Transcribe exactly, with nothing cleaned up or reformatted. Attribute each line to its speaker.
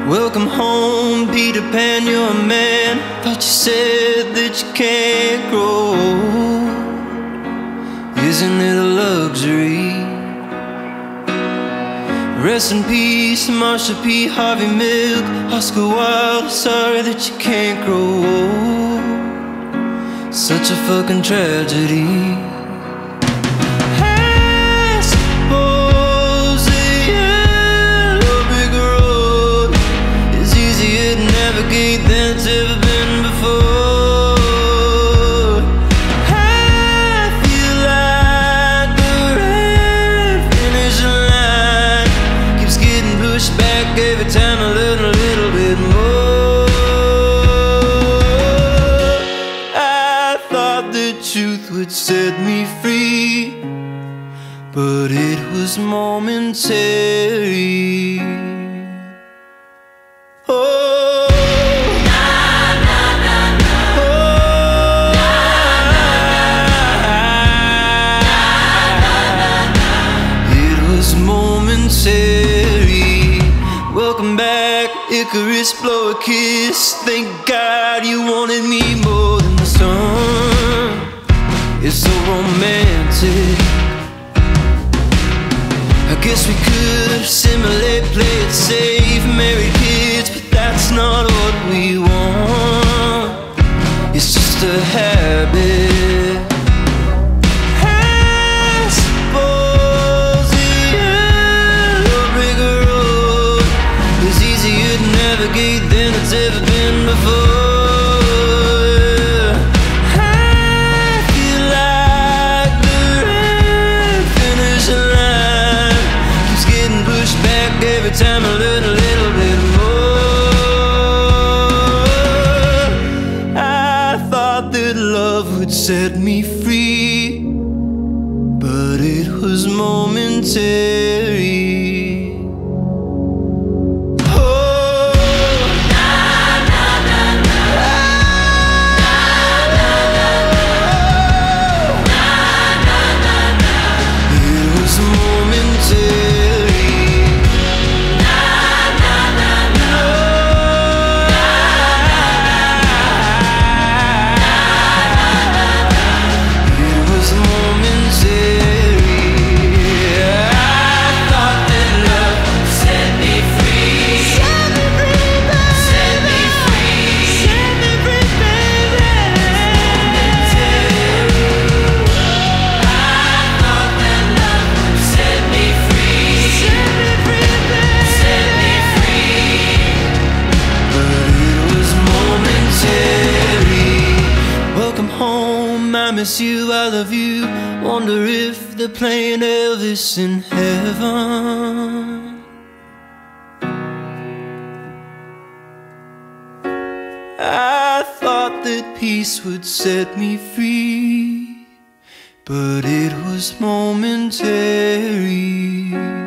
Speaker 1: Welcome home, Peter Pan, you're a man. Thought you said that you can't grow. Isn't it a luxury? Rest in peace, Marsha P. Harvey Milk, Oscar Wilde, sorry that you can't grow. Such a fucking tragedy. Than it's ever been before. I feel like the red finish line keeps getting pushed back every time I learn a little bit more. I thought the truth would set me free, but it was momentary. Oh, welcome back, Icarus, blow a kiss. Thank God you wanted me more than the sun. It's so romantic. I guess we could simulate, play it safe, married kids, but that's not what we want. It's just a habit. Than it's ever been before. I feel like the red finish line keeps getting pushed back every time I learn a little bit more. I thought that love would set me free, but it was momentary. You, I love you. Wonder if they're playing Elvis in heaven. I thought that peace would set me free, but it was momentary.